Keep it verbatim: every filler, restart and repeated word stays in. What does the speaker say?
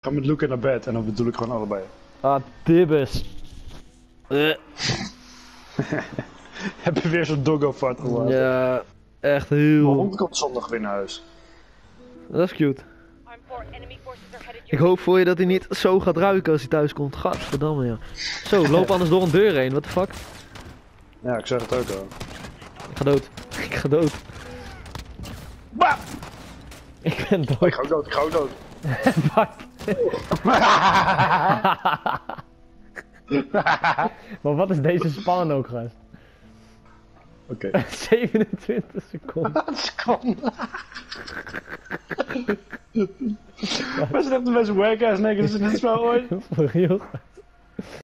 ga met Luca naar bed en dan bedoel ik gewoon allebei. Ah, dibbes. Uh. Heb je weer zo'n doggo fart gelaten? Ja, echt Mijn heel... hond komt zondag weer naar huis. Dat is cute. Ik hoop voor je dat hij niet zo gaat ruiken als hij thuis komt. Gadverdamme, ja. Zo, loop anders door een deur heen, what the fuck? Ja, ik zeg het ook al. Ik ga dood. Ik ga dood. Bah! Ik ben dood. Ik ga ook dood, ik ga ook dood. Maar wat is deze span ook, gast? Oké. Okay. zevenentwintig seconden. Seconden. We zijn echt de beste wack-ass niggas in dit spel ooit. Voor real.